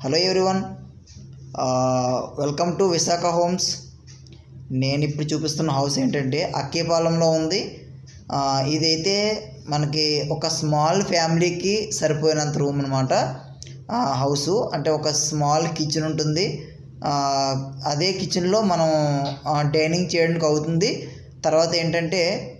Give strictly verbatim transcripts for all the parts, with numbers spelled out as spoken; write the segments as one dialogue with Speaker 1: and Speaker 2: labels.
Speaker 1: Hello everyone, welcome to Visakha Homes. నేను ఇప్పుడు చూపిస్తున్న హౌస్ ఏంటంటే అక్కేపాలెంలో ఉంది. ఇదైతే మనకి ఒక స్మాల్ ఫ్యామిలీకి సరిపోయినంత రూమ్ అనమాట. హౌసు అంటే ఒక స్మాల్ కిచెన్ ఉంటుంది. అదే కిచెన్లో మనం డైనింగ్ చేయడానికి అవుతుంది. తర్వాత ఏంటంటే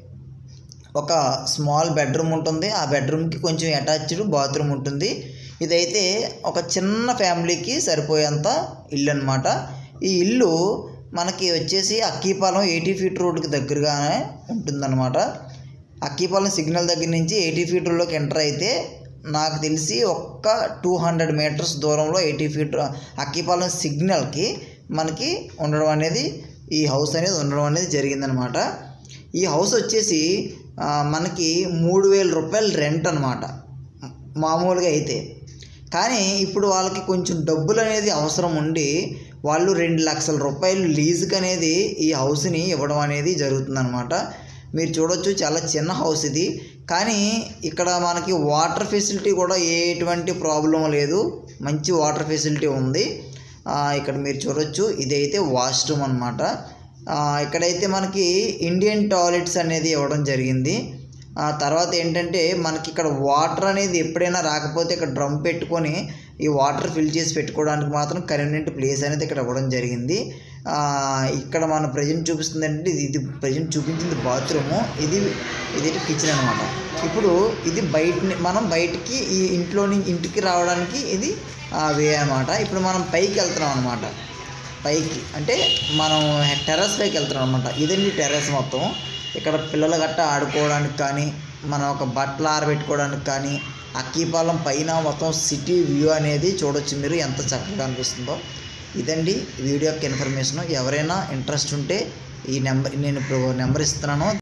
Speaker 1: ఒక స్మాల్ బెడ్రూమ్ ఉంటుంది. ఆ బెడ్రూమ్కి కొంచెం అటాచ్డ్ బాత్రూమ్ ఉంటుంది. ఇదైతే ఒక చిన్న ఫ్యామిలీకి సరిపోయేంత ఇల్లు అనమాట. ఈ ఇల్లు మనకి వచ్చేసి అక్కేపాలెం ఎయిటీ ఫీట్ రోడ్కి దగ్గరగానే ఉంటుందన్నమాట. అక్కేపాలెం సిగ్నల్ దగ్గర నుంచి ఎయిటీ ఫీట్ రోడ్లోకి ఎంటర్ అయితే నాకు తెలిసి ఒక్క టూ హండ్రెడ్ మీటర్స్ దూరంలో ఎయిటీ ఫీట్ అక్కేపాలెం సిగ్నల్కి మనకి ఉండడం అనేది ఈ హౌస్ అనేది ఉండడం అనేది జరిగిందనమాట. ఈ హౌస్ వచ్చేసి మనకి మూడు వేల రూపాయలు రెంట్ అనమాట మామూలుగా అయితే. కానీ ఇప్పుడు వాళ్ళకి కొంచెం డబ్బులు అనేది అవసరం ఉండి వాళ్ళు రెండు లక్షల రూపాయలు లీజుకి అనేది ఈ హౌస్ని ఇవ్వడం అనేది జరుగుతుందన్నమాట. మీరు చూడొచ్చు, చాలా చిన్న హౌస్ ఇది. కానీ ఇక్కడ మనకి వాటర్ ఫెసిలిటీ కూడా ఎటువంటి ప్రాబ్లం లేదు, మంచి వాటర్ ఫెసిలిటీ ఉంది. ఇక్కడ మీరు చూడొచ్చు, ఇదైతే వాష్రూమ్ అనమాట. ఇక్కడైతే మనకి ఇండియన్ టాయిలెట్స్ అనేది ఇవ్వడం జరిగింది. తర్వాత ఏంటంటే మనకి ఇక్కడ వాటర్ అనేది ఎప్పుడైనా రాకపోతే ఇక్కడ డ్రమ్ పెట్టుకొని ఈ వాటర్ ఫిల్ చేసి పెట్టుకోవడానికి మాత్రం కన్వీనియంట్ ప్లేస్ అనేది ఇక్కడ ఇవ్వడం జరిగింది. ఇక్కడ మన ప్రజెంట్ చూపిస్తుంది అంటే ఇది ప్రజెంట్ చూపించింది బాత్రూము, ఇది ఇది కిచెన్ అనమాట. ఇప్పుడు ఇది బయట మనం బయటికి ఈ ఇంట్లో నుంచి ఇంటికి రావడానికి ఇది వే అనమాట. ఇప్పుడు మనం పైకి వెళ్తున్నాం అనమాట. పైకి అంటే మనం టెర్రస్ పైకి వెళ్తున్నాం అనమాట. ఇదండి టెర్రస్ మొత్తం. ఇక్కడ పిల్లలు గట్ట ఆడుకోవడానికి కానీ, మనం ఒక బట్టలు ఆరబెట్టుకోవడానికి కానీ, అక్కేపాలెం పైన మొత్తం సిటీ వ్యూ అనేది చూడొచ్చు మీరు, ఎంత చక్కగా అనిపిస్తుందో. ఇదండి వీడియో యొక్క ఇన్ఫర్మేషన్. ఎవరైనా ఇంట్రెస్ట్ ఉంటే ఈ నెంబర్ నేను ఇప్పుడు నెంబర్ ఇస్తున్నాను.